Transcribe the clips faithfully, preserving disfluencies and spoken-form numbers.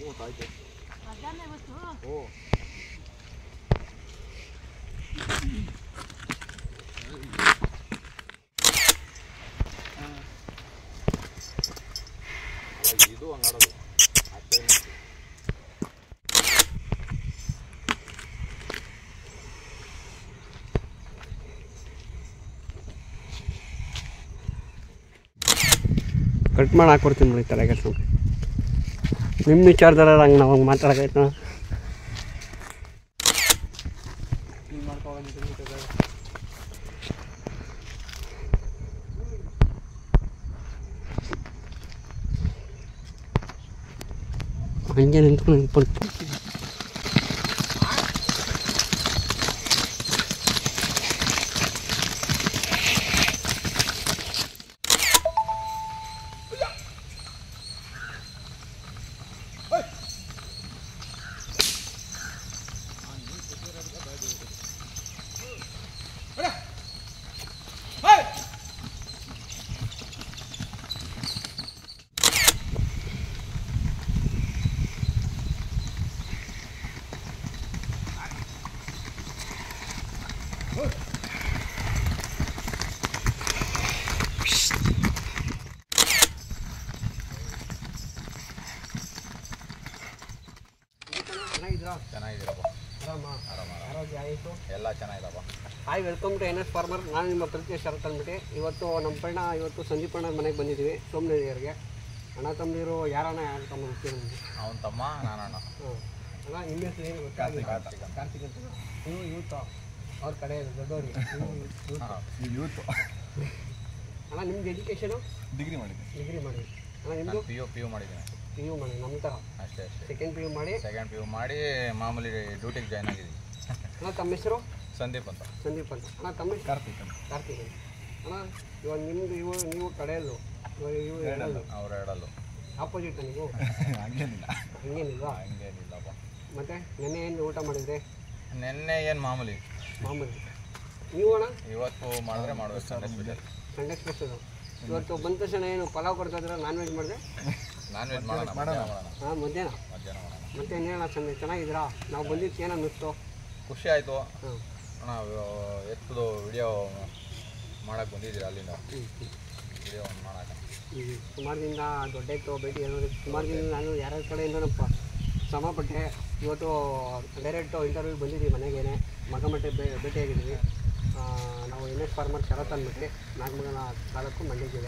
ಮೂವತ್ತಾಯ್ತು ಓ ಇದು ಹಂಗಾಡೋದು ಅಷ್ಟೇ ಕಟ್ ಮಾಡಿ ಹಾಕ್ಕೊಡ್ತೀನಿ ನೋಡಿ ತಲೆಗೆ ಸ್ವಲ್ಪ ನಿಮ್ಮ ವಿಚಾರದಾರ ಹಂಗೆ ನಾವು ಹಂಗೆ ಮಾತಾಡೋಕೈತೆ ಹಂಗೆ ನಿಂತು ನಿಂತ್ಕೊಂಡು ಚೆನ್ನಾಗಿದ್ದೀರಪ್ಪ ಆರಾಮ ಆರಾಮ ಆರೋಗ್ಯ ಆಯಿತು ಎಲ್ಲ ಚೆನ್ನಾಗಿದಪ್ಪ. Hi welcome to N S farmer. ನಾನು ನಿಮ್ಮ ಪ್ರೀತಿಯ ಶರತ್ ಅಂದ್ಬಿಟ್ಟು ಇವತ್ತು ನಮ್ಮ ಪಣ್ಣ ಇವತ್ತು ಸಂದೀಪ್ ಅಣ್ಣ ಮನೆಗೆ ಬಂದಿದ್ದೀವಿ ಸೋಮನಹಳ್ಳಿಯವ್ರಿಗೆ. ಅಣ್ಣ ತಮ್ಮದಿರು ಯಾರಣ್ಣ ಯಾರು ತಮ್ಮ ಗೊತ್ತಿರೋ ಅವನ ತಮ್ಮ ನಾನಣ್ಣ. ಹಾಂ ಅಣ್ಣ ನಿಮ್ಮ ಹೆಸರು ಏನು ಕಾರ್ತಿಕ್ ಕಾರ್ತಿಕ್ ಕಾರ್ತಿಕ್ ಅಂತ ನೀವು ಯೂತ್ ಅವ್ರ ಕಡೆ ದೊಡ್ಡವ್ರಿಗೆ ಯೂತ್. ಅಣ್ಣ ನಿಮ್ದು ಎಜುಕೇಷನು ಡಿಗ್ರಿ ಮಾಡಿದ್ದೀನಿ. ಡಿಗ್ರಿ ಮಾಡಿ ಅಣ್ಣ ನಿಮ್ಮದು ಪಿ ಯು ಪಿ ಯು ಮಾಡಿದ್ದೀನಿ. ಪಿ ಯು ಮಾಡಿ ನಮ್ಮ ಥರ ಅಷ್ಟೇ ಅಷ್ಟೇ ಸೆಕೆಂಡ್ ಪಿ ಯು ಮಾಡಿ ಸೆಕೆಂಡ್ ಪಿ ಯು ಮಾಡಿ ಮಾಮೂಲಿ ಡ್ಯೂಟಿಗೆ ಜಾಯ್ನ್ ಆಗಿದ್ದೀನಿ. ಅಣ್ಣ ತಮ್ಮ ಹೆಸರು ಸಂದೀಪ್ ಅಂತ. ಸಂದೀಪ್ ಅಂತ. ಅಣ್ಣ ತಮ್ಮ ಹೆಸರು ಕಾರ್ತಿಕ್ ಅಂತ. ಕಾರ್ತಿಕ್ ಅಂತ. ಅಣ್ಣ ಇವಾಗ ನಿಮ್ಮದು ಇವು ನೀವು ಕಡೆಯಲ್ಲು ಇವಾಗ ಇವು ಎರಡಲ್ಲು ಅವ್ರು ಎರಡಲ್ಲು ಆಪೋಸಿಟ್ ನೀವು ಹಂಗೇನಿಲ್ಲ ಹಂಗೇನಿಲ್ವಾ? ಹಂಗೇನಿಲ್ಲಪ್ಪ. ಮತ್ತೆ ನೆನ್ನೆ ಏನು ಊಟ ಮಾಡಿದ್ರೆ? ನೆನ್ನೆ ಏನು ಮಾಮೂಲಿ ಮಾಮೂಲಿ. ನೀವು ಅಣ್ಣ ಇವತ್ತು ಮಾಡಿದ್ರೆ ಮಾಡಬೇಕು ಸಂಡೇ ಸ್ಪೆಷಲ್. Sunday special. ಇವತ್ತು ಬಂದ ತಕ್ಷಣ ಏನು ಪಲಾವ್ ಕೊಡ್ತಾ ಇದ್ರೆ ನಾನ್ ವೆಜ್ ಮಾಡಿದೆ? ನಾನ್ ವೆಜ್ ಮಾಡೋಣ ಮಾಡೋಣ ಹಾಂ ಮಧ್ಯಾಹ್ನ ಮಧ್ಯಾಹ್ನ ಮಾಡೋಣ. ಮತ್ತೆ ಇನ್ನೇನ ಸಂಡೆ ಚೆನ್ನಾಗಿದ್ದೀರಾ? ನಾವು ಬಂದಿದ್ದು ಏನು ಅನ್ನಿಸ್ತು? ಖುಷಿ ಆಯಿತು ಹಾಂ ಅಣ್ಣ. ಎತ್ತದು ವಿಡಿಯೋ ಮಾಡೋಕ್ಕೆ ಬಂದಿದ್ದೀರಾ ಅಲ್ಲಿಂದ ವಿಡಿಯೋ ಒಂದು ಮಾಡೋಕೆ. ಸುಮಾರು ದಿನ ದೊಡ್ಡ ಎತ್ತು ಭೇಟಿ ಅನ್ನೋದು ಸುಮಾರು ದಿನ ನಾನು ಯಾರ್ಯಾರ ಕಡೆಯಿಂದ ನಮ್ಮ ಶ್ರಮಪಟ್ಟೆ. ಇವತ್ತು ಡೈರೆಕ್ಟು ಇಂಟರ್ವ್ಯೂ ಬಂದಿದ್ದೀವಿ ಮನೆಗೇನೆ ಮಗಮಟ್ಟೆ ಬೇ ಭೇಟಿಯಾಗಿದ್ದೀವಿ. ನಾವು ಎನ್ ಎಸ್ ಫಾರ್ಮರ್ ಶರತ್ ಅಂದ್ಬಿಟ್ಟು ನಾಗಮಗನ ತಾಲೂಕು ಮಂಡ್ಯ ಜಿಲ್ಲೆ.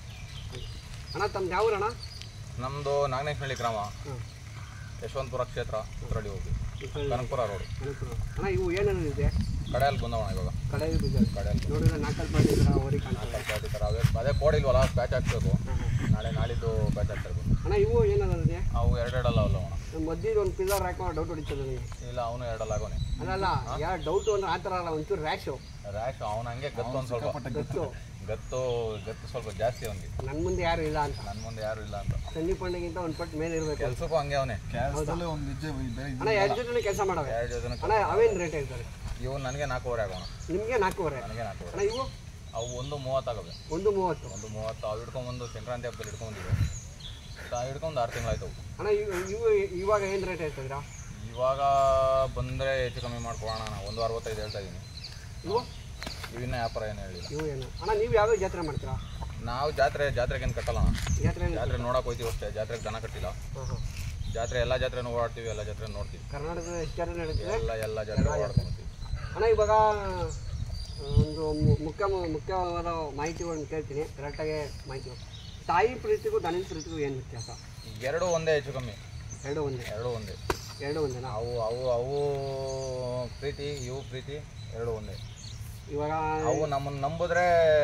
ಅಣ್ಣ ತಮ್ದು ಯಾವ ಅಣ್ಣ? ನಮ್ಮದು ನಾಗನೇಶ್ನಹಳ್ಳಿ ಗ್ರಾಮ, ಹಾಂ ಯಶವಂತಪುರ ಕ್ಷೇತ್ರ, ಉತ್ತರಳ್ಳಿ ಹೋಗಿ ಕನಕಪುರ ರೋಡ್. ಅನುಕೂಲ. ಅಣ್ಣ ಇವು ಏನೇನು ಇದೆ? ಕಡೆಯಲ್ಲಿ ಬಂದವಣ ಇವಾಗ ಕಡೆ ಬಿದ್ದರೆ ಕಡೆಯಲ್ಲಿ ನೋಡಿದ್ರೆ ನಾಲ್ಕಲ್ಲಿ ಮಾಡಿದ್ರೆ ಅವರಿಗೆ ಕಾಣ್ತಾರೆ. ನಾಲ್ಕು ಥರ ಅವೇ ಅದೇ ಕೋಡಿಲ್ವಲ್ಲ ಪ್ಯಾಚ್ ಹಾಕ್ಬೇಕು. ಹಾಂ ಹಾಂ. ನಾಳೆ ನಾಳಿದ್ದು ಪ್ಯಾಚ್ ಹಾಕ್ತಾರೆ. ಅಣ್ಣ ಇವು ಏನಾಗಿದೆ? ಅವು ಎರಡೆರಡಲ್ಲ ಅವಲ್ಲ ಅಣ್ಣ. ನಮ್ಮ ಮಧ್ಯದ ಒಂದು ಪಿಲ್ಲರ್ ಹಾಕೋ ಡೌಟ್ ಹೊಡಿತದೆ ನನಗೆ. ಇಲ್ಲ ಅವನು ಎರಡಲ್ಲ ಆಗೋನೆ. ಅಲ್ಲಲ್ಲ ಯಾರು ಡೌಟು ಅಂದ್ರೆ ಆ ಥರ ಅಲ್ಲ, ಒಂಚೂರು ರ್ಯಾಶು ರ್ಯಾಶ್ ಅವನು ಹಂಗೆ ಗತ್ತು ಒಂದು ಸ್ವಲ್ಪ ಗತ್ತು ಗತ್ತು ಗತ್ತು ಸ್ವಲ್ಪ ಜಾಸ್ತಿ ಅವನಿಗೆ. ನನ್ನ ಮುಂದೆ ಯಾರು ಇಲ್ಲ ಅಂತ. ನನ್ನ ಮುಂದೆ ಯಾರು ಇಲ್ಲ ಅಂತ. ಸಂದೀಪ್ ಅಣ್ಣಗಿಂತ ಒಂದು ಪಟ್ಟು ಮೇಲೆ ಇರಬೇಕು. ಕೆಲ್ಸಕ್ಕೂ ಹಂಗೆ ಅವನೇ. ಅಣ್ಣ ಎರಡು ಜೊತೆ ಕೆಲಸ ಮಾಡವೆ. ಎರಡು ಜೊತೆ ಅಣ್ಣ ಅವೇನು ರೇಟ್ ಹೇಳ್ತಾರೆ? ಇವು ನನಗೆ ನಾಲ್ಕೂವರೆ ಆಗೋಣ. ನಿಮಗೆ ನಾಲ್ಕೂವರೆ? ನನಗೆ ನಾಲ್ಕೂವರೆ. ಅಣ್ಣ ಇವು ಅವು ಒಂದು ಮೂವತ್ತಾಗವೆ. ಒಂದು ಮೂವತ್ತು. ಒಂದು ಮೂವತ್ತು ಅವು ಹಿಡ್ಕೊಂಬಂದು ಸಂಕ್ರಾಂತಿ ಹಬ್ಬದಲ್ಲಿ ಹಿಡ್ಕೊಂಡಿದ್ದೆ. ಹಿಡ್ಕೊಂಡು ಆರು ತಿಂಗಳಾಯ್ತು ಅವು. ಅಣ್ಣ ಇವು ಇವು ಇವಾಗ ಏನು ರೇಟ್ ಹೇಳ್ತಿದ್ದೀರಾ? ಇವಾಗ ಬಂದರೆ ಹೆಚ್ಚು ಕಮ್ಮಿ ಮಾಡ್ಕೊಳ್ಳೋಣ. ನಾನು ಒಂದು ಅರವತ್ತೈದು ಹೇಳ್ತಾ ಇದ್ದೀನಿ. ಇವು ಇವಿನ್ನ ವ್ಯಾಪಾರ ಏನು ಹೇಳಿಲ್ಲ. ಇವು ಏನು ಅಣ್ಣ ನೀವು ಯಾವ್ಯಾವ ಜಾತ್ರೆ ಮಾಡ್ತೀರಾ? ನಾವು ಜಾತ್ರೆ ಜಾತ್ರೆಗೇನು ಕಟ್ಟಲ್ಲ. ಜಾತ್ರೆ ಜಾತ್ರೆ ನೋಡೋಕೆ ಹೋಗ್ತೀವಿ ಅಷ್ಟೇ. ಜಾತ್ರೆಗೆ ದನ ಕಟ್ಟಿಲ್ಲ. ಹಾಂ ಹಾಂ. ಜಾತ್ರೆ ಎಲ್ಲ ಜಾತ್ರೆನೂ ಓಡಾಡ್ತೀವಿ, ಎಲ್ಲ ಜಾತ್ರೆ ನೋಡ್ತೀವಿ. ಕರ್ನಾಟಕದ ಎಷ್ಟು ಜಾತ್ರೆ ನಡೀತಿದೆ? ಎಲ್ಲ ಎಲ್ಲ ಜಾತ್ರೆ ಓಡಾಡ್ಕೊಂಡ್ತೀವಿ. ಅಣ್ಣ ಇವಾಗ ಒಂದು ಮುಖ್ಯ ಮುಖ್ಯವಾದ ಮಾಹಿತಿಗಳನ್ನು ಕೇಳ್ತೀನಿ, ಕರೆಕ್ಟಾಗಿ ಮಾಹಿತಿ. ತಾಯಿ ಪ್ರೀತಿಗೂ ದನದ ಪ್ರೀತಿಗೂ ಏನು ವ್ಯತ್ಯಾಸ? ಎರಡೂ ಒಂದೇ ಹೆಚ್ಚು ಕಮ್ಮಿ. ಎರಡು ಒಂದೇ? ಎರಡೂ ಒಂದೇ. ಎರಡು ಒಂದೇನಾ? ಅವು ಅವು ಅವು ಪ್ರೀತಿ, ಇವು ಪ್ರೀತಿ, ಎರಡೂ ಒಂದೇ. ಇವಾಗ ಅವು ನಮ್ಮನ್ನು ನಂಬಿದ್ರೆ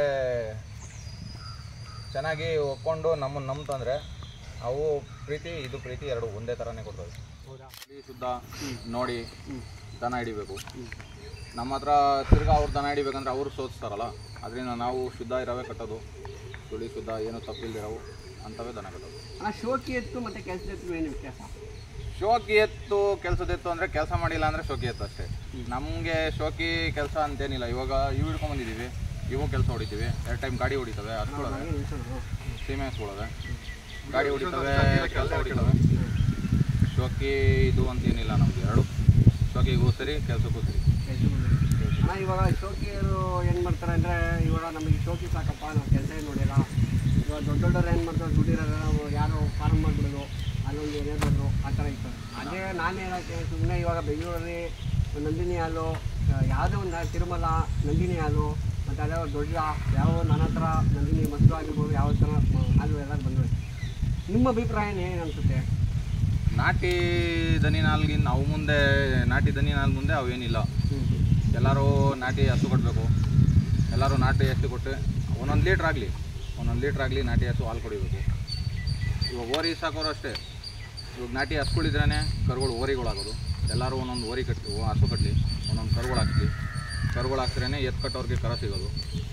ಚೆನ್ನಾಗಿ ಒಪ್ಕೊಂಡು ನಮ್ಮನ್ನು ನಂಬ್ತಂದರೆ ಅವು ಪ್ರೀತಿ, ಇದು ಪ್ರೀತಿ, ಎರಡು ಒಂದೇ ಥರನೇ ಕೊಡ್ತವೆ. ಹೌದಾ? ಶುದ್ಧ ನೋಡಿ ದನ ಹಿಡಿಬೇಕು. ನಮ್ಮ ಹತ್ರ ತಿರ್ಗಾ ಅವ್ರು ದನ ಹಿಡಿಬೇಕಂದ್ರೆ ಅವರು ಸೋತಿಸ್ತಾರಲ್ಲ, ಅದರಿಂದ ನಾವು ಶುದ್ಧ ಇರೋವೇ ಕಟ್ಟೋದು. ಸುಳಿ ಶುದ್ಧ ಏನು ತಪ್ಪಿಲ್ದಿರೋವು ಅಂಥವೇ ದನ ಕಟ್ಟೋದು. ಅಣ್ಣ ಶೋಕಿ ಎತ್ತು ಮತ್ತು ಕೆಲಸದ ಎತ್ತು ಏನು ವ್ಯತ್ಯಾಸ? ಶೋಕಿ ಎತ್ತು ಕೆಲಸದ ಎತ್ತು ಅಂದರೆ ಕೆಲಸ ಮಾಡಿಲ್ಲ ಅಂದರೆ ಶೋಕಿ ಎತ್ತು ಅಷ್ಟೇ. ನಮಗೆ ಶೋಕಿ ಕೆಲಸ ಅಂತೇನಿಲ್ಲ. ಇವಾಗ ಇವು ಹಿಡ್ಕೊಂಬಂದಿದ್ದೀವಿ, ಇವು ಕೆಲಸ ಹೊಡಿತೀವಿ. ಎರಡು ಟೈಮ್ ಗಾಡಿ ಹೊಡಿತವೆ, ಹತ್ಕೊಳ್ಳೋವೆ, ಸೀಮೆ ಹಸ್ಕೊಳ್ಳೋವೆ, ಗಾಡಿ ಹೊಡಿತವೆ, ಕೆಲಸ ಹೊಡಿತವೆ. ಶೋಕಿ ಇದು ಅಂತ ಏನಿಲ್ಲ ನಮಗೆ, ಎರಡು ಶೋಕಿಗೂ ಸರಿ ಕೆಲಸಕ್ಕೂ ಸರಿ. ಅಣ್ಣ ಇವಾಗ ಶೋಕಿಯರು ಏನು ಮಾಡ್ತಾರೆ ಅಂದರೆ, ಇವಾಗ ನಮಗೆ ಶೋಕಿ ಸಾಕಪ್ಪ ನಾವು ಕೆಲಸ ಏನು ನೋಡಿಲ್ಲ. ಇವಾಗ ದೊಡ್ಡ ದೊಡ್ಡವ್ರು ಏನು ಮಾಡ್ತಾರೆ, ದುಡ್ಡಿರೋದು ನಾವು ಯಾರು ಫಾರ್ಮ್ ಮಾಡಿಬಿಡೋದು, ಅಲ್ಲೊಂದು ಏನೇ ಬಂದರು ಆ ಥರ ಇತ್ತು. ಅದೇ ನಾನು ಹೇಳೋಕ್ಕೆ ಸುಮ್ಮನೆ ಇವಾಗ ಬೆಂಗಳೂರಲ್ಲಿ ನಂದಿನಿ ಹಾಲು, ಯಾವುದೋ ಒಂದು ತಿರುಮಲ ನಂದಿನಿ ಹಾಲು, ಮತ್ತು ಅದೇ ದೊಡ್ಡ ಯಾವ ನನ್ನ ಹತ್ರ ನಂದಿನಿ ಮೊಸರು ಆಗಿರ್ಬೋದು, ಯಾವ ಥರ ಹಾಲು ಎಲ್ಲ ಬಂದವೆ. ನಿಮ್ಮ ಅಭಿಪ್ರಾಯ ಏನು ಅನಿಸುತ್ತೆ? ನಾಟಿ ದನಿ ನಾಲ್ಗಿನ ಅವು ಮುಂದೆ, ನಾಟಿ ದನಿ ನಾಲ್ ಮುಂದೆ ಅವೇನಿಲ್ಲ. ಎಲ್ಲರೂ ನಾಟಿ ಹಸು ಕೊಡಬೇಕು, ಎಲ್ಲರೂ ನಾಟಿ ಹಸು ಕೊಟ್ಟು ಒಂದೊಂದು ಲೀಟ್ರ್ ಆಗಲಿ ಒಂದೊಂದು ಲೀಟ್ರ್ ಆಗಲಿ ನಾಟಿ ಹಸು ಹಾಲು ಕುಡಿಬೇಕು. ಇವಾಗ ಓರಿ ಸಾಕೋರು ಅಷ್ಟೇ, ಇವಾಗ ನಾಟಿ ಹಸುಗಳಿದ್ರೇ ಕರುಗಳು ಓರಿಗಳಾಗೋದು. ಎಲ್ಲರೂ ಒಂದೊಂದು ಓರಿ ಕಟ್ಟಿ ಹಸು ಕಟ್ಟಲಿ, ಒಂದೊಂದು ಕರುಗಳು ಹಾಕ್ಲಿ, ಕರುಗಳು ಹಾಕ್ದ್ರೇ ಎತ್ತು ಕಟ್ಟೋರಿಗೆ ಕರ ಸಿಗೋದು.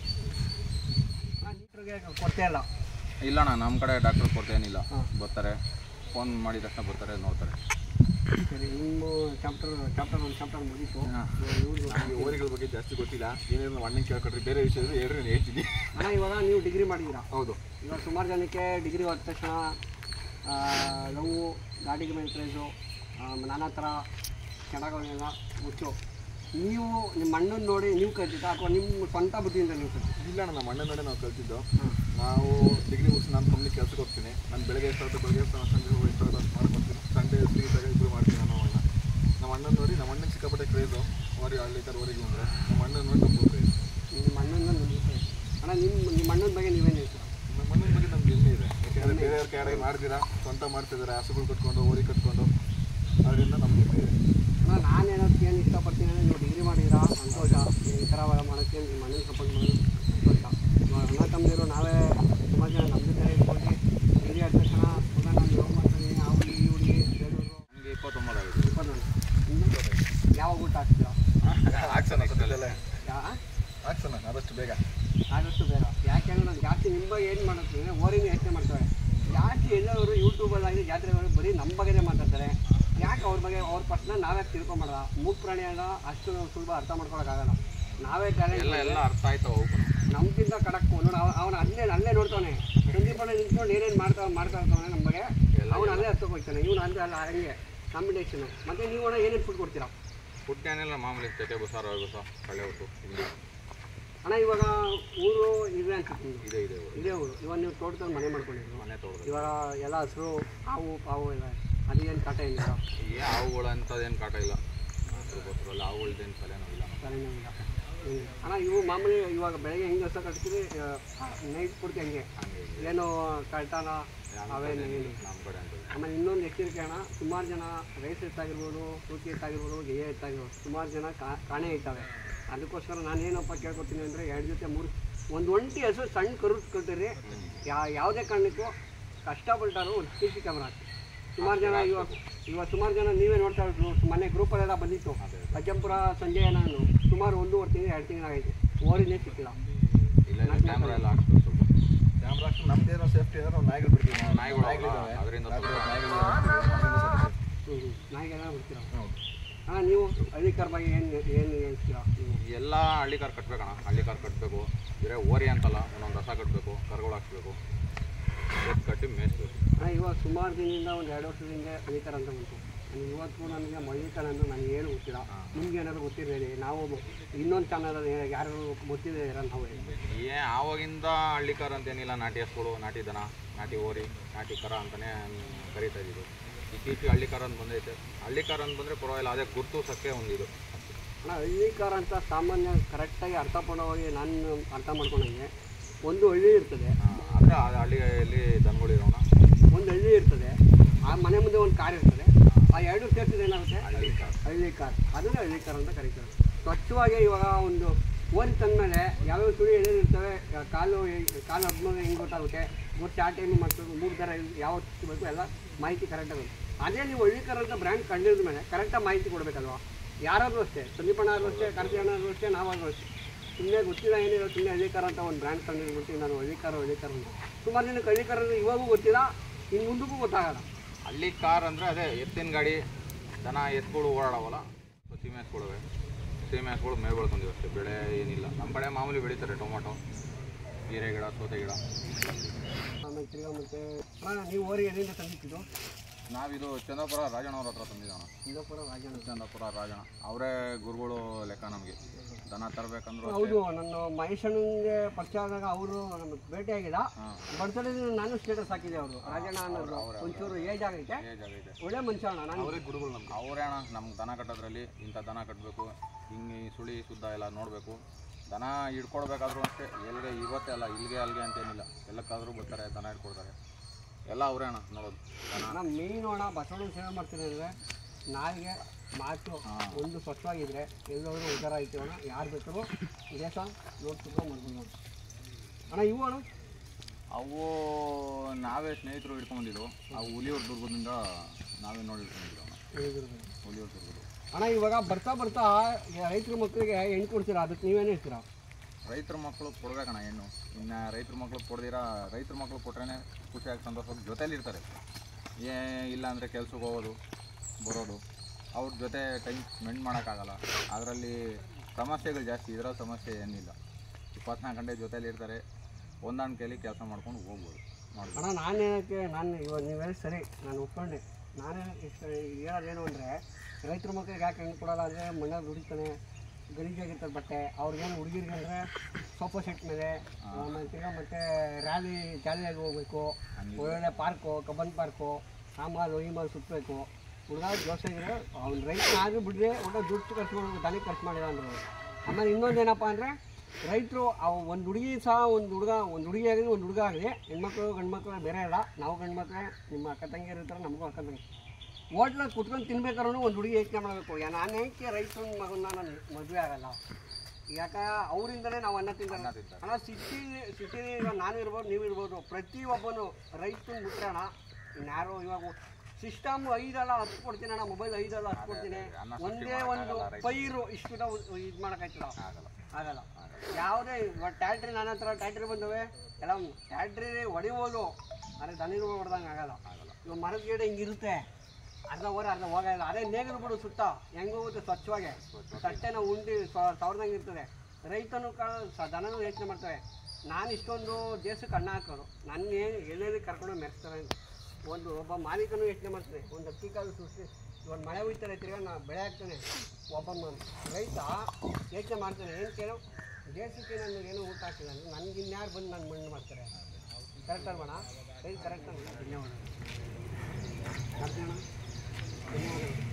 ಕೊಡ್ತಾ ಇಲ್ಲ ಇಲ್ಲಣ್ಣ, ನಮ್ಮ ಕಡೆ ಡಾಕ್ಟ್ರ್ ಕೊಡ್ತಾ ಏನಿಲ್ಲ. ಬರ್ತಾರೆ, ಫೋನ್ ಮಾಡಿದ ತಕ್ಷಣ ಬರ್ತಾರೆ, ನೋಡ್ತಾರೆ. ಸರಿ, ನಿಮ್ಮ ಚಾಪ್ಟರ್ ಚಾಪ್ಟರ್ ಒಂದು ಚಾಪ್ಟರ್ ಮುಗೀತು. ನನಗೆ ಓರಿಗಳ ಬಗ್ಗೆ ಜಾಸ್ತಿ ಗೊತ್ತಿಲ್ಲ, ಏನೇನು ಅಣ್ಣನ ಕೇಳ್ಕೊಟ್ರಿ, ಬೇರೆ ವಿಷಯ ಹೇಳ್ರಿ ನಾನು ಹೇಳ್ತೀನಿ. ಅಣ್ಣ ಇವಾಗ ನೀವು ಡಿಗ್ರಿ ಮಾಡಿದ್ದೀರಾ? ಹೌದು. ಇವಾಗ ಸುಮಾರು ಜನಕ್ಕೆ ಡಿಗ್ರಿ ಹೋದ ತಕ್ಷಣ ಲವ್, ಗಾಡಿಗೆ ಮೇಲೆ ಪ್ರೈಸು, ನಾನಾ ಥರ ಕೆಳಗಳೆಲ್ಲ ಹುಚ್ಚು. ನೀವು ನಿಮ್ಮ ಅಣ್ಣನ ನೋಡಿ ನೀವು ಕಲ್ತಿದ್ದ ಅಥವಾ ನಿಮ್ಮ ಸ್ವಂತ ಬುದ್ಧಿಯಿಂದ ನೀವು ಕಲ್ತಿದ್ದ? ಇಲ್ಲ ಅಣ್ಣ, ನಮ್ಮ ಅಣ್ಣನ ನೋಡಿ ನಾವು ಕಲ್ತಿದ್ದು. ನಾವು ಡಿಗ್ರಿ ಮುಗಿಸಿ ನಾನು ಕಂಪ್ನಿ ಕೆಲಸಕ್ಕೆ ಹೋಗ್ತೀನಿ. ನಾನು ಬೆಳಗ್ಗೆ ಎಷ್ಟಾಗುತ್ತೆ ಬೆಳಗ್ಗೆ ಸಂಜೆ ಹೋಗಿ ಎಷ್ಟಾಗುತ್ತೆ ಅಷ್ಟು ಮಾಡ್ಕೊತೀನಿ. ಸಂಡೇ ಫ್ರೀ ಇದ್ದಾಗ ಇಬ್ಬರು ಮಾಡ್ತೀನಿ ನಾನು ಅಣ್ಣ. ನಮ್ಮ ಅಣ್ಣನ ನೋಡಿ, ನಮ್ಮ ಅಣ್ಣನ ಸಿಕ್ಕಾಪಟ್ಟೆ ಕ್ರೇಜು ಓರಿ ಹಳ್ಳಿ ಥರ ಓರಿಗೆ ಅಂದರೆ ನಮ್ಮ ಅಣ್ಣನ ನೋಡಿ ನಮ್ಮದು ಕ್ರೇಜ್. ನಿಮ್ಮ ಅಣ್ಣನ ನೋಡಿ ಅಣ್ಣ, ನಿಮ್ಮ ನಿಮ್ಮ ಅಣ್ಣನ ಬಗ್ಗೆ ನೀವೇನು ಹೇಳ್ತೀರಾ? ನಮ್ಮ ಅಣ್ಣನ ಬಗ್ಗೆ ನಮ್ಗೆ ಹೆಮ್ಮೆ ಇದೆ. ಯಾಕೆಂದರೆ ಬೇರೆಯವ್ರ ಕ್ಯಾರೆ ಮಾಡ್ತೀರಾ, ಸ್ವಂತ ಮಾಡ್ತಿದ್ದಾರೆ, ಹಸುಗಳು ಕಟ್ಕೊಂಡು ಓರಿ ಕಟ್ಕೊಂಡು, ಅದರಿಂದ ನಮ್ಗೆ ಹೆಮ್ಮೆ ಇದೆ. ಅಣ್ಣ ನಾನು ಏನಕ್ಕೆ ಏನು ಇಷ್ಟಪಡ್ತೀನಿ ಅಂದರೆ, ನೀವು ಡಿಗ್ರಿ ಮಾಡಿದ್ದೀರಾ, ಸಂತೋಷ. ಈ ಥರ ಮಾಡೋಕ್ಕೆ ನಿಮ್ಮ ಅಣ್ಣನ ಸಪೋರ್ಟ್ ಮಾಡೋದು ಸಂತೋಷ. ಅಣ್ಣ ತಮ್ಮದಿರು ನಾವೇ ಸುಮಾರು ಜನ ನಮ್ಮದು ಥರ ಇಟ್ಕೊಂಡು ಡಿಗ್ರಿ ಆದ ತಕ್ಷಣ ಇವಾಗ ನಾನು ಯೋಗ ಮಾಡ್ತೀನಿ, ಆ ಹುಡುಗಿ ಈ ಹುಡುಗಿ ಬೇರೆಯವರು. ನನಗೆ ಇಪ್ಪತ್ತೊಂಬತ್ತಾಗಿದೆ. ಇಪ್ಪತ್ತೊಂದು. ಇನ್ನು ಯಾವಾಗ ಊಟ ಹಾಕ್ತೀರಾ? ಹಾಕ್ಸೋಣ ಅಷ್ಟೆಲ್ಲ ಯಾ ಹಾಕ್ಸೋಣ ಆದಷ್ಟು ಬೇಗ, ಆದಷ್ಟು ಬೇಗ. ಯಾಕೆಂದ್ರೆ ನಾನು ಜಾಸ್ತಿ ನಿಮ್ಮ ಬಗ್ಗೆ ಏನು ಮಾಡುತ್ತೆ, ಓರಿನ ಯೋಚನೆ ಮಾಡ್ತಾರೆ. ಜಾಸ್ತಿ ಎಲ್ಲವರು ಯೂಟ್ಯೂಬಲ್ಲಾಗಿ ಜಾತ್ರೆಗಳು ಬರೀ ನಮ್ಮ ಬಗ್ಗೆನೇ ಮಾತಾಡ್ತಾರೆ. ಯಾಕೆ ಅವ್ರ ಬಗ್ಗೆ ಅವ್ರ ಪರ್ಸ್ನಲ್ ನಾವೇ ತಿಳ್ಕೊಂಬಾರ್ದ? ಮೂಕ್ ಪ್ರಾಣಿಯಾಗ ಅಷ್ಟು ಸುಲಭ ಅರ್ಥ ಮಾಡ್ಕೊಳಕ್ಕಾಗಲ್ಲ. ನಾವೇ ಟ್ಯಾಲೆಂಟ್ ಎಲ್ಲ ಎಲ್ಲ ಅರ್ಥ ಆಯ್ತಾವ ಅವು. ನಮ್ಗಿಂತ ಕಡಕ್ಕು ನೋಡಿ, ಅವನು ಅಲ್ಲೇ ಅಲ್ಲೇ ನೋಡ್ತಾನೆ. ಸಂದೀಪಣ್ಣ ನಿಂತ್ಕೊಂಡು ಏನೇನು ಮಾಡ್ತಾ ಮಾಡ್ತಾ ಇರ್ತಾನೆ ನಮ್ಮ ಬಗ್ಗೆ, ಅವನು ಅಲ್ಲೇ ಹತ್ತಕ್ಕೆ ಹೋಗ್ತಾನೆ. ಇವನು ಅಲ್ಲೇ ಅಲ್ಲ, ಹಂಗೆ ಕಾಂಬಿನೇಷನು. ಮತ್ತು ನೀವು ಅಣ್ಣ ಏನೇನು ಫುಡ್ ಕೊಡ್ತೀರಾ? ಫುಡ್ ಏನಿಲ್ಲ, ಮಾಮೂಲಿ ತೆತೆ ಬುಸ ರವೆ ಬುಸ ಕಳೆ ಒಟ್ಟು ಹಿಂಡಿ. ಅಣ್ಣ ಇವಾಗ ಊರು ಇದೆ ಅನ್ಸುತ್ತೆ ನಿಮ್ದು? ಇದೆ ಇದೆ ಇದೇ ಊರು. ಇವಾಗ ನೀವು ತೋಟದಲ್ಲಿ ಮನೆ ಮಾಡ್ಕೊಂಡಿದ್ರು, ಮನೆ ತೋಟದ ಇವಾಗ ಎಲ್ಲ ಹಸಿರು ಹಾವು ಪಾವು ಎಲ್ಲ ಅದೇನು ಕಾಟ ಏನಿಲ್ಲ? ಏ ಹಾವುಗಳು ಅಂಥದ್ದೇನು ಕಾಟ ಇಲ್ಲ. ಹಸಿರು ಬಸ್ರಲ್ಲಿ ಹಾವುಗಳದ್ದೇನು ತಲೆನೋ ಇಲ್ಲ. ತಲೆನೋ ಇಲ್ಲ. ಅಣ್ಣ ಇವು ಮಾಮೂಲಿ ಇವಾಗ ಬೆಳಗ್ಗೆ ಹೆಂಗೆ ಹೊಸ ಕಟ್ತೀವಿ, ನೈಟ್ ಪೂರ್ತಿ ಹಂಗೆ ಏನು ಕಳ್ತಾನ ಅವೇನು ಏನು? ನಮ್ಮ ಕಡೆ ಅಂತ ಆಮೇಲೆ ಇನ್ನೊಂದು ಎಚ್ಚರಿಕೆ ಅಣ್ಣ, ಸುಮಾರು ಜನ ರೈಸ್ ಎತ್ತಾಗಿರ್ಬೋದು, ಸೂಚಿ ಎತ್ತಾಗಿರ್ಬೋದು, ಗೆಯ್ಯ ಎತ್ತಾಗಿರ್ಬೋದು, ಸುಮಾರು ಜನ ಕಾಣೆ ಇರ್ತವೆ. ಅದಕ್ಕೋಸ್ಕರ ನಾನು ಏನಪ್ಪ ಕೇಳ್ಕೊತೀನಿ ಅಂದರೆ, ಎರಡು ಜೊತೆ ಮೂರು ಒಂದು ಒಂಟಿ ಹಸು ಸಣ್ಣ ಕರು ಕಟ್ಟಿರಿ, ಯಾ ಯಾವುದೇ ಕಾರಣಕ್ಕೂ ಕಷ್ಟಪಟ್ಟಾರು ಒಂದು ಸಿ ಸಿ ಕ್ಯಾಮ್ರಾ ಹಾಕಿ. ಸುಮಾರು ಜನ ಇವಾಗ ಇವಾಗ ಸುಮಾರು ಜನ ನೀವೇ ನೋಡ್ತಾ ಇದ್ರು, ಮನೆ ಗ್ರೂಪಲ್ಲೆಲ್ಲ ಬಂದಿತ್ತು. ಅಜ್ಜಂಪುರ ಸಂಜೆ ನಾನು ಸುಮಾರು ಒಂದೂವರೆ ತಿಂಗಳು ಎರಡು ತಿಂಗಳಾಗೈತೆ, ಓರಿನೇ ಸಿಕ್ಕಿಲ್ಲ. ಇಲ್ಲ ಕ್ಯಾಮ್ರಾ ಎಲ್ಲ ಹಾಕ್ಸ್ಬೇಕು ಸ್ವಲ್ಪ. ಕ್ಯಾಮ್ರಾ ಅಷ್ಟು ನಮ್ಮದೇನೋ ಸೇಫ್ಟಿ ಅಂದರೆ ನಾವು ನಾಯಿಗಳು ಬಿಡ್ತೀವಿ. ನಾಯಿಗಳು ಅದರಿಂದ ಹ್ಞೂ ಹ್ಞೂ ನಾಯಿಗೆಲ್ಲ ಬಿಡ್ತೀರ? ಅಣ್ಣ ನೀವು ಹಳ್ಳಿಕಾರ ಬಗ್ಗೆ ಏನು ಏನು ಹೇಳ್ತೀರಾ? ಎಲ್ಲ ಹಳ್ಳಿ ಕಾರ್ ಕಟ್ಟಬೇಕಣ್ಣ, ಹಳ್ಳಿ ಕಾರ್ ಕಟ್ಟಬೇಕು. ಬೇರೆ ಓರಿ ಅಂತಲ್ಲ, ಒಂದೊಂದು ರಸ ಕಟ್ಟಬೇಕು, ಕರುಗಳು ಹಾಕ್ಸ್ಬೇಕು, ಕಟ್ಟಿ ಮೇಯಿಸ್ಬೇಕು. ಅಣ್ಣ ಇವಾಗ ಸುಮಾರು ದಿನದಿಂದ ಒಂದು ಎರಡು ವರ್ಷದಿಂದ ಹಳ್ಳಿಕಾರ ಅಂತ ಬಂತು. ನಾನು ಇವತ್ತು ನನಗೆ ಹಳ್ಳಿಕಾರ ಅಂದ್ರೆ ನನಗೆ ಏನು ಗೊತ್ತಿಲ್ಲ. ನಿಮ್ಗೆ ಏನಾದರೂ ಗೊತ್ತಿರಲಿ, ನಾವು ಇನ್ನೊಂದು ಚಾನಲ್ ಯಾರು ಗೊತ್ತಿದೆ ನಾವು ಏ ಆವಾಗಿಂದ ಹಳ್ಳಿ ಕಾರ್ ಅಂತೇನಿಲ್ಲ. ನಾಟಿ ಹಸುಗಳು, ನಾಟಿ ದನ, ನಾಟಿ ಓರಿ, ನಾಟಿ ಕರ ಅಂತಲೇ ಕರೀತಾ ಇದ್ದಿದ್ದು. ಇತ್ತೀಚೆಗೆ ಹಳ್ಳಿ ಕಾರ್ ಅಂತ ಬಂದೈತೆ. ಹಳ್ಳಿ ಕಾರ್ ಅಂತ ಬಂದರೆ ಪರವಾಗಿಲ್ಲ, ಅದೇ ಗುರುತಿಸೋಕ್ಕೆ ಒಂದಿದು. ಅಣ್ಣ ಹಳ್ಳಿಕಾರ ಅಂತ ಸಾಮಾನ್ಯ ಕರೆಕ್ಟಾಗಿ ಅರ್ಥ ಮಾಡೋವಾಗಿ ನಾನು ಅರ್ಥ ಮಾಡ್ಕೊಂಡಂಗೆ, ಒಂದು ಹಳ್ಳಿ ಇರ್ತದೆ ಅಂದರೆ ಅದು ಹಳ್ಳಿಯಲ್ಲಿ ದನಗಳಿರೋಣ, ಒಂದು ಹಳ್ಳಿ ಇರ್ತದೆ, ಆ ಮನೆ ಮುಂದೆ ಒಂದು ಕಾರ್ ಇರ್ತದೆ, ಆ ಎರಡು ಸೇರ್ಸಿದ್ರೆ ಏನಾಗುತ್ತೆ ಹಳ್ಳಿ ಕಾರ್. ಹಳ್ಳಿ ಕಾರ್, ಅದನ್ನೇ ಹಳ್ಳಿ ಕಾರ್ ಅಂತ ಕರೀತಾರೆ. ಸ್ವಚ್ಛವಾಗಿ ಇವಾಗ ಒಂದು ಓರಿ ತಂದಮೇಲೆ ಯಾವ್ಯಾವ ಸುಳಿ ಏನೇನಿರ್ತವೆ, ಕಾಲು ಕಾಲು ಹಬ್ಬ ಹೆಂಗೆ ಗೊತ್ತಾಗುತ್ತೆ, ಗೊತ್ತು ಯಾವ ಟೈಮು ಮಾಡ್ಬೇಕು, ಮೂರು ಥರ ಯಾವತ್ತು ಬೇಕು ಎಲ್ಲ ಮಾಹಿತಿ ಕರೆಕ್ಟಾಗುತ್ತೆ. ಅದೇ ನೀವು ಹಳ್ಳಿ ಕಾರ್ ಅಂತ ಬ್ರ್ಯಾಂಡ್ ಕಂಡಿದ್ದ ಮೇಲೆ ಕರೆಕ್ಟಾಗಿ ಮಾಹಿತಿ ಕೊಡಬೇಕಲ್ವ? ಯಾರಾದರೂ ಅಷ್ಟೇ, ಸಂದೀಪಣ್ಣಾದ್ರು ಅಷ್ಟೇ, ಕಾರ್ತಿಕಣ್ಣಾದ್ರು ಅಷ್ಟೇ, ನಾವಾದರೂ ಅಷ್ಟೇ. ಸುಮ್ಮನೆ ಗೊತ್ತಿಲ್ಲ ಏನಿಲ್ಲ, ಸುಮ್ಮನೆ ಹಳ್ಳಿ ಕಾರ್ ಅಂತ ಒಂದು ಬ್ರ್ಯಾಂಡ್ ಕಂಡಿದ್ಬಿಟ್ಟು ನಾನು ಹಳ್ಳಿ ಕಾರು ಹಳ್ಳಿ ಕಾರು ಅಂತ. ಸುಮಾರು ಜನಕ್ಕೆ ಹಳ್ಳಿ ಕಾರ್ ಅಂದರೆ ಇವಾಗೂ ಗೊತ್ತಿಲ್ಲ, ಇನ್ನು ಮುಂದಕ್ಕೂ ಗೊತ್ತಾಗಲ್ಲ. ಹಳ್ಳಿ ಕಾರ್ ಅಂದರೆ ಅದೇ ಎತ್ತಿನ ಗಾಡಿ, ದನ ಎತ್ತುಗಳು ಓಡಾಡವಲ್ಲ, ಸೀಮೆ ಎತ್ಕೊಳ್ಳವೆ. ಸೀಮೆ ಎತ್ಗಳು ಮೇವು ಬೆಳ್ಕೊಂಡಿವೆ ಅಷ್ಟೇ, ಬೆಳೆ ಏನಿಲ್ಲ. ನಮ್ಮ ಕಡೆ ಮಾಮೂಲಿ ಬೆಳೀತಾರೆ ಟೊಮೊಟೊ, ಹೀರೆ ಗಿಡ, ಸೌತೆ ಗಿಡ. ಆಮೇಲೆ ತಿರ್ಗಾ ಮತ್ತೆ ನೀವು ಓರಿ ಎಲ್ಲಿಂದ ತಂದಿದ್ದು? ನಾವಿದು ಚಂದ್ರಪುರ ರಾಜಣ್ಣ ಅವ್ರ ಹತ್ರ ತಂದಿದ್ದಾನ. ಚಂದ್ರಪುರ ರಾಜಣ್ಣ ಚಂದ್ರಪುರ ರಾಜಣ್ಣ ಅವರೇ ಗುರುಗಳು ಲೆಕ್ಕ ನಮಗೆ. ದನ ತರಬೇಕಂದ್ರು ಹೌದು, ನನ್ನ ಮಹೇಶನಿಗೆ ಪರಿಚಯ ಆದಾಗ ಅವರು ನಮಗೆ ಭೇಟಿಯಾಗಿಲ್ಲ. ಬರ್ತಡೇ ನಾನು ಸ್ಟೇಟಸ್ ಹಾಕಿದ್ದೆ. ಅವರು ರಾಜಣ್ಣ ಅನ್ನೋದು ಒಂಚೂರು ಏಜ್ ಆಗೈತೆ, ಒಳ್ಳೆ ಮನುಷ್ಯ ಅಣ್ಣ. ನಾನು ಅವರೇ ಗುರುಗಳು ನಮ್ಗೆ. ಅವರೇ ಅಣ್ಣ ನಮ್ಗೆ ದನ ಕಟ್ಟೋದ್ರಲ್ಲಿ ಇಂಥ ದನ ಕಟ್ಟಬೇಕು, ಹಿಂಗೆ ಸುಳಿ ಸುದ್ದ ಎಲ್ಲ ನೋಡಬೇಕು. ದನ ಹಿಡ್ಕೊಡ್ಬೇಕಾದ್ರೂ ಅಷ್ಟೇ, ಎಲ್ಲಿಗೆ ಇವತ್ತೇ ಅಲ್ಲ ಇಲ್ಲಿಗೆ ಅಲ್ಲಿಗೆ ಅಂತೇನಿಲ್ಲ, ಎಲ್ಲಕ್ಕಾದರೂ ಬರ್ತಾರೆ ದನ ಹಿಡ್ಕೊಡ್ತಾರೆ. ಎಲ್ಲ ಅವರೇ ಅಣ್ಣ ನೋಡೋದು. ನಮ್ಮ ಮೇಯ್ನು ಅಣ್ಣ ಬಸವಣ್ಣ ಸೇವೆ ಮಾಡ್ತೀನಿ ಅಂದರೆ ನಾಯಿಗೆ ಮಾತು ಒಂದು ಸ್ವಚ್ಛವಾಗಿದ್ರೆ ಎಲ್ಲರೂ ಉದ್ದಾರ ಐತೆ ಅಣ್ಣ. ಯಾರು ಬೇಕಾದ್ರೂ ದೇಶ ನೋಡ್ತಿದ್ರು ಮಾಡ್ಬೋದು ಅಣ್ಣ. ಇವು ಅಣ್ಣ ಅವು ನಾವೇ ಸ್ನೇಹಿತರು ಹಿಡ್ಕೊಂಬಂದಿದ್ದು. ಅವು ಹುಲಿಯೂರು ದುರ್ಗದಿಂದ ನಾವೇ ನೋಡಿ ಹಿಡ್ಕೊಂಡಿದ್ದು ಅಣ್ಣ. ಹುಲಿಯೂರು ದುರ್ಗದ್ದು ಅಣ್ಣ. ಇವಾಗ ಬರ್ತಾ ಬರ್ತಾ ರೈತರ ಮಕ್ಕಳಿಗೆ ಹೆಣ್ಣು ಕೊಡ್ತೀರಾ, ಅದಕ್ಕೆ ನೀವೇನು ಹೇಳ್ತೀರಾ? ರೈತರ ಮಕ್ಕಳು ಕೊಡ್ಬೇಕಣ್ಣ ಹೆಣ್ಣು. ಇನ್ನು ರೈತರ ಮಕ್ಕಳು ಕೊಡ್ದಿರಾ, ರೈತರ ಮಕ್ಕಳು ಕೊಟ್ರೇ ಖುಷಿಯಾಗಿ ಸಂತೋಷ ಜೊತೇಲಿ ಇರ್ತಾರೆ. ಏ ಇಲ್ಲ ಅಂದರೆ ಕೆಲ್ಸಕ್ಕೆ ಹೋಗೋದು ಬರೋದು, ಅವ್ರ ಜೊತೆ ಟೈಮ್ ಸ್ಪೆಂಡ್ ಮಾಡೋಕ್ಕಾಗಲ್ಲ. ಅದರಲ್ಲಿ ಸಮಸ್ಯೆಗಳು ಜಾಸ್ತಿ, ಇದರ ಸಮಸ್ಯೆ ಏನಿಲ್ಲ. ಇಪ್ಪತ್ನಾಲ್ಕು ಗಂಟೆ ಜೊತೇಲಿ ಇರ್ತಾರೆ, ಹೊಂದಾಣಿಕೆಯಲ್ಲಿ ಕೆಲಸ ಮಾಡ್ಕೊಂಡು ಹೋಗ್ಬೋದು ಮಾಡ್ಬೋದು. ಅಣ್ಣ ನಾನೇನಕ್ಕೆ ನಾನು ಇವಾಗ ನೀವು ಹೇಳಿ ಸರಿ, ನಾನು ಒಪ್ಕೊಂಡೆ. ನಾನೇನಕ್ಕೆ ಇಷ್ಟ ಹೇಳೋದೇನು ಅಂದರೆ ರೈತರ ಮಕ್ಕಳಿಗೆ ಯಾಕೆ ಹೆಣ್ಣು ಕೊಡೋಲ್ಲ ಅಂದರೆ ಮಣ್ಣಲ್ಲಿ ದುಡಿತಾನೆ, ಗಲೀಜಾಗಿರ್ತಾರೆ ಬಟ್ಟೆ. ಅವ್ರಿಗೇನು ಹುಡುಗಿರಿಗೆ ಅಂದರೆ ಸೋಫಾ ಸೆಟ್ ಮೇಲೆ ಆಮೇಲೆ ತಿರ್ಗಾ ಮತ್ತು ರ್ಯಾಲಿ ಜಾಲಿಯಾಗಿ ಹೋಗ್ಬೇಕು, ಒಳ್ಳೊಳ್ಳೆ ಪಾರ್ಕು, ಕಬ್ಬನ್ ಪಾರ್ಕು, ಆ ಮಾಲು ಈ ಮಾಲ್ ಸುತ್ತಬೇಕು. ಹುಡುಗ ಜೋಸಾಗಿದ್ರೆ ಅವ್ನು ರೈತನಾದರೂ ಬಿಡ್ರೆ ಒಳ್ಳೆ ದುಡ್ಡು ಖರ್ಚು ಮಾಡಬೇಕು, ದನಿಗೆ ಖರ್ಚು ಮಾಡಿದ ಅಂದರು. ಆಮೇಲೆ ಇನ್ನೊಂದೇನಪ್ಪ ಅಂದರೆ ರೈತರು ಅವು ಒಂದು ಹುಡುಗಿ ಸಹ ಒಂದು ಹುಡುಗ ಒಂದು ಹುಡುಗಿ ಆಗಲಿ ಒಂದು ಹುಡುಗ ಆಗಲಿ, ಹೆಣ್ಮಕ್ಳು ಗಂಡು ಮಕ್ಕಳು ಬೇರೆ ಇಲ್ಲ. ನಾವು ಗಂಡು ಮಕ್ಕಳೇ, ನಿಮ್ಮ ಅಕ್ಕ ತಂಗಿಯರು ಇರ್ತಾರೆ, ನಮಗೂ ಅಕ್ಕ ತಂಗಿ. ಹೋಟ್ಲಲ್ಲಿ ಕುತ್ಕೊಂಡು ತಿನ್ಬೇಕಾದ್ರೂ ಒಂದು ಹುಡುಗಿ ಯೋಚನೆ ಮಾಡಬೇಕು. ಯಾ ನಾನು ಏಕೆ ರೈತನ ಮಗನ್ನ ನಾನು ಮದುವೆ ಆಗಲ್ಲ, ಯಾಕೆ ಅವರಿಂದಲೇ ನಾವು ಅನ್ನ ತಿಂತಾರೆ ಅಣ್ಣ. ಸಿಟಿ ಸಿಟಿ ನಾನು ಇರ್ಬೋದು, ನೀವು ಇರ್ಬೋದು, ಪ್ರತಿಯೊಬ್ಬನು ರೈತನ ಮುಟ್ರೋಣ. ಇನ್ಯಾರೋ ಇವಾಗ ಸಿಸ್ಟಮ್ ಐದಲ್ಲ ಹತ್ತು ಕೊಡ್ತೀನಿ ಅಣ್ಣ, ಮೊಬೈಲ್ ಐದಲ್ಲ ಹತ್ತು ಕೊಡ್ತೀನಿ, ಒಂದೇ ಒಂದು ಪೈರು ಇಷ್ಟು ಇದು ಮಾಡೋಕ್ಕಾಯ್ತಲ್ಲ, ಆಗಲ್ಲ. ಯಾವುದೇ ಇವಾಗ ಟ್ಯಾಟ್ರಿ ನನ್ನ ಹತ್ರ ಟ್ಯಾಟ್ರಿ ಬಂದವೆ ಎಲ್ಲ, ಟ್ಯಾಟ್ರಿ ಹೊಡಿಬೋದು, ಆದರೆ ದನಿರು ಹೊಡೆದಂಗೆ ಆಗಲ್ಲ. ಇವಾಗ ಮರದ ಗಿಡ ಹಿಂಗಿರುತ್ತೆ, ಅರ್ಧ ಓರ ಅರ್ಧ ಹೋಗಲ್ಲ. ಅದೇ ನೇಗಿಲು ಬಿಡು ಸುತ್ತ ಹೆಂಗೆ ಹೋಗುತ್ತೆ ಸ್ವಚ್ಛವಾಗಿ, ತಟ್ಟೆನ ಉಂಡಿ ಸಾವಿರದಂಗೆ ಇರ್ತದೆ. ರೈತನು ಕ ದನನೂ ಯೋಚನೆ ಮಾಡ್ತವೆ. ನಾನು ಇಷ್ಟೊಂದು ದೇಶಕ್ಕೆ ಅನ್ನ ಹಾಕೋರು, ನನ್ನ ಎಲ್ಲೆಲ್ಲಿ ಕರ್ಕೊಂಡು ಮೆರೆಸ್ತಾರೆ. ಒಂದು ಒಬ್ಬ ಮಾಲೀಕನೂ ಯೋಚನೆ ಮಾಡ್ತಾನೆ, ಒಂದು ಅಕ್ಕಿ ಕಾಲು ಸೃಷ್ಟಿ ಒಂದು ಮಳೆ ಹೋಯ್ತಾರೆ, ತಿರ್ಗಾ ನಾ ಬೆಳೆ ಹಾಕ್ತಾನೆ. ಒಬ್ಬ ರೈತ ಯೋಚನೆ ಮಾಡ್ತಾನೆ, ಏನು ಕೇಳು ದೇಶಕ್ಕೆ ನನಗೆ ಏನೋ ಊಟ ಹಾಕಿಲ್ಲ ಅಂದರೆ ನನಗೆ ಇನ್ಯಾರು ಬಂದು ನಾನು ಮಣ್ಣು ಮಾಡ್ತಾರೆ. ಕರೆಕ್ಟ್ ಅಲ್ವಣ? ರೈತ ಕರೆಕ್ಟ್ ಅಲ್ಲ. ಧನ್ಯವಾದ. ಧನ್ಯವಾದ.